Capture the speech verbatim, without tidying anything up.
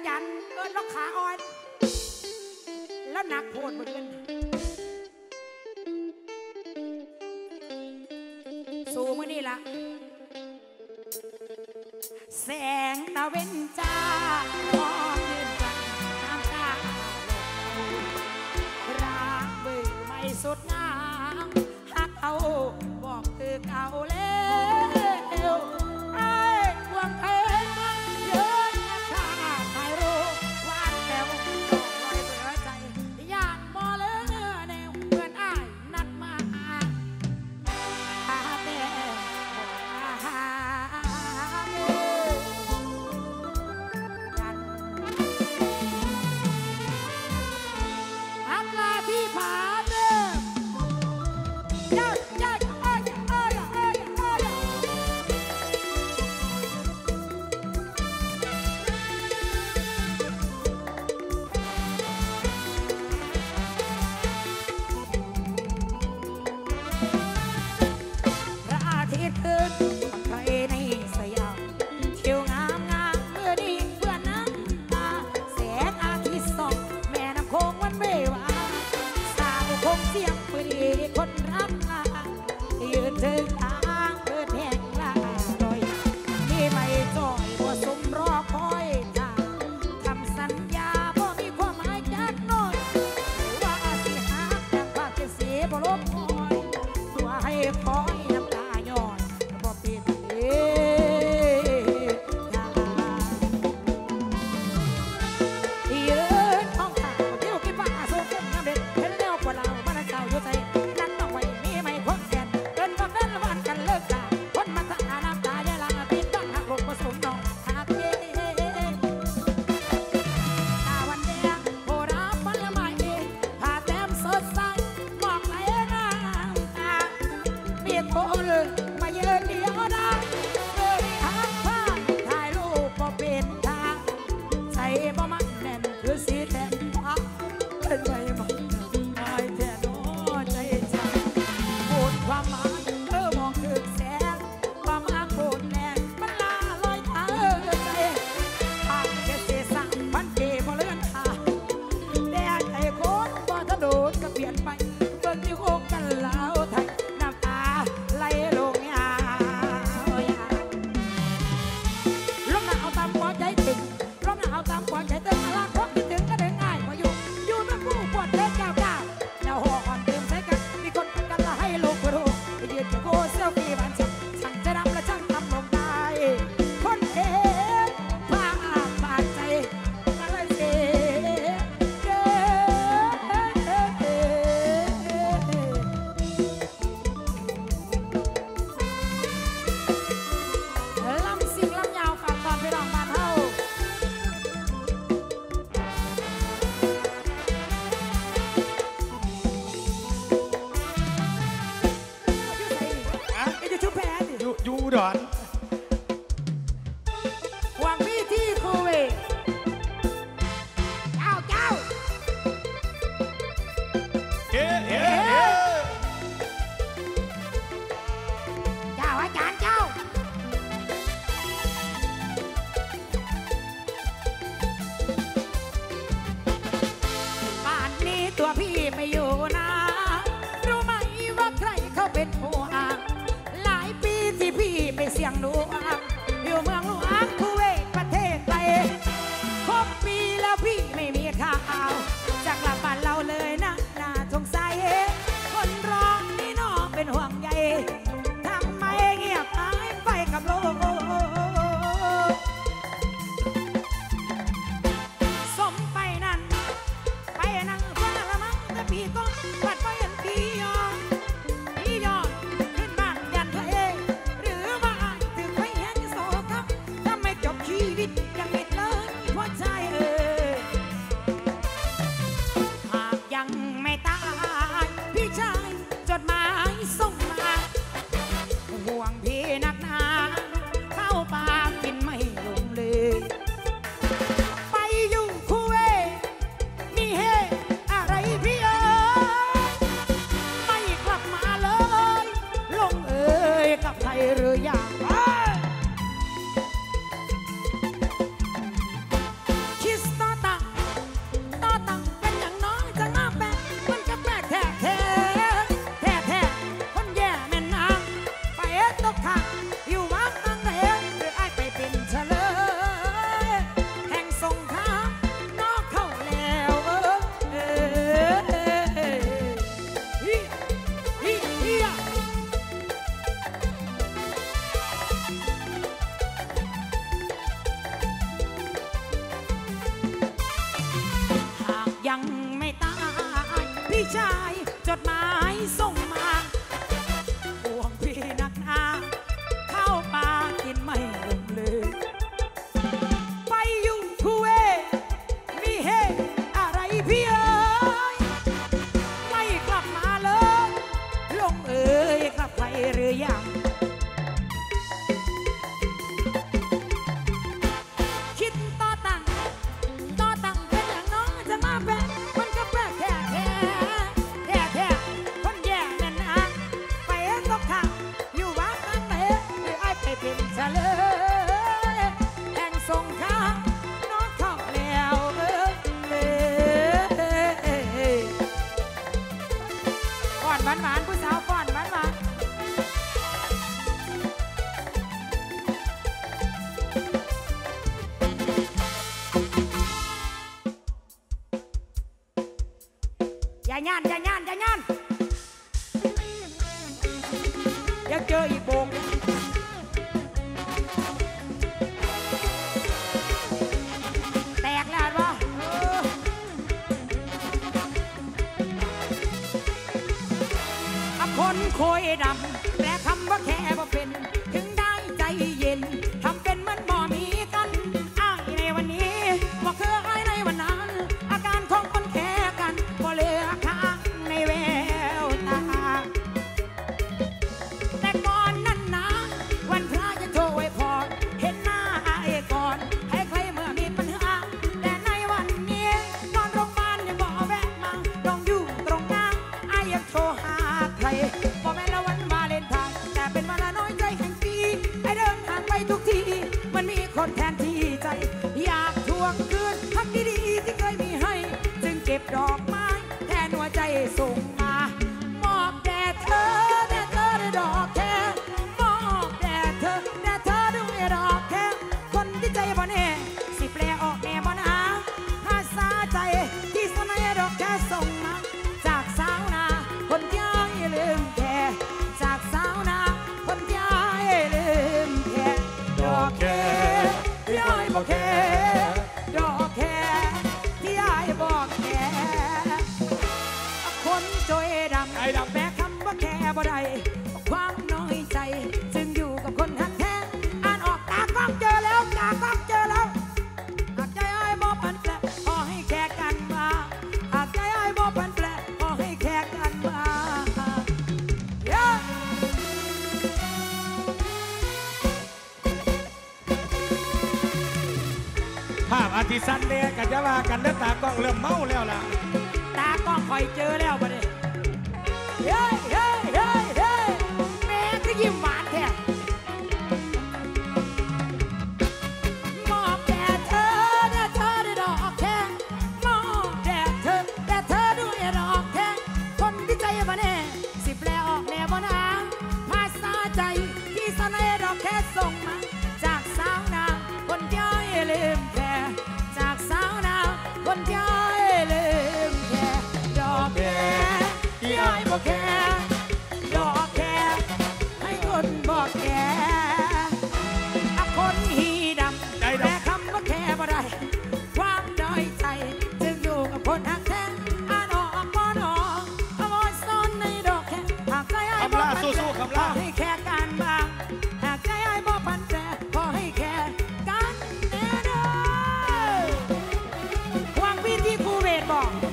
ยันเอิญล็อกขาอ่อนแล้วหนักโผดเหมือนกันสู้มือนี่ละแสงตะเวนจ้ามองยืนกันน้ำตารักเบื่อไม่สุดงามหักเอาบอกคือเก่าแล้วไอ้ดวงเพชรเยืนข้าไม่รู้วันแต้วดอกลอยเบื่อใจย่านบ่เลือแนวเพื่อนอ้ายนัดมาหาแต่หาอักลาที่ผาเดิมเจ้าเจ้าเอ้ยเอ้ยเอ้ยอย่าย่านอย่าย่านอย่าย่านยังเจออีกโบกแตกแล้ววะคนโคยดำแปลคำว่าแค่บ่เป็นถึงได้ใจเย็นทำเป็นเหมือนบ่มีกันอ้ายในวันนี้ว่าคืออ้ายในวันนั้นอาการของคนแค่กันบ่เหลือค้างในแววตาแต่ก่อนนั้นนะวันพระจะโทรไว้พอเห็นหน้าอ้ายก่อนให้ใครเมื่อมีปัญหาแต่ในวันนี้นอนโรงพยาบาลยังบ่แวะมาลองอยู่ตรงนั้นอ้ายยังโทรหาพอแม้ละวันวาเลนไทน์แต่เป็นวันละน้อยใจแห่งปีไอเดินทางไปทุกทีมันมีคนแทนที่ใจอยากทวงคืนพักดีๆที่เคยมีให้จึงเก็บดอกไม้แทนหัวใจส่งมามอบแด่เธอแด่เธอด้วยดอกแค่มอบแด่เธอแด่เธอด้วยดอกแค่คนที่ใจบ่แน่สิแปลออกแน่บ่นะภาษาใจที่สมัยดอกแค่ส่งมาจากสาวนาคนย้ายลืมแค่จากสาวนาคนย้ายลืมแค่ดอกแค่ที่อ้ายบอกแค่ดอกแค่ที่อ้ายบอกแค่คนโจยดำแม้คำว่าแค่บ่ได้ความน้อยใจจึงอยู่กับคนหักแท้อ่านออกตากล้องเจอแล้วตากล้องเจอแล้วหากใจอ้ายบ่พันแปลขอให้แค่กันมาหากใจอ้ายบ่พันแปลขอให้แค่กันมาภาพอาทิสันเนี่ยกันจะว่ากันแล้วตากล้องเริ่มเมาแล้วล่ะตากล้องคอยเจอแล้วบ่เนี่ยเฮ้ยเฮ้ยเฮ้ยเฮ้ยแม่ก็ยิ้มหวานแท้มอบแด่เธอแด่เธอด้วยดอกแค่มอบแด่เธอแด่เธอด้วยดอกแค่คนที่ใจบ่แน่สิแปลออกแน่บ่นะภาษาใจที่สนดอกแค่ส่งมาจากสาวนาคนย้ายลืมแค่จากสาวนาคนย้ายลืมแค่ดอกแค่ที่อ้ายบอกแค่ดอกแค่ให้คนบอกแค่คนหีดำแต่คำว่าแค่บ่ได้ความน้อยใจจึงอยู่กับคนหักแท้อ่านออกบ่นอเอาไว้ซ่อนในดอกแค่หากใจอ้ายบอกพันแปรขอให้แค่กันบ้างหากใจอ้ายบอกพันแปรขอให้แค่กันแน่เด้อวางพี่ที่ภูเวศบอก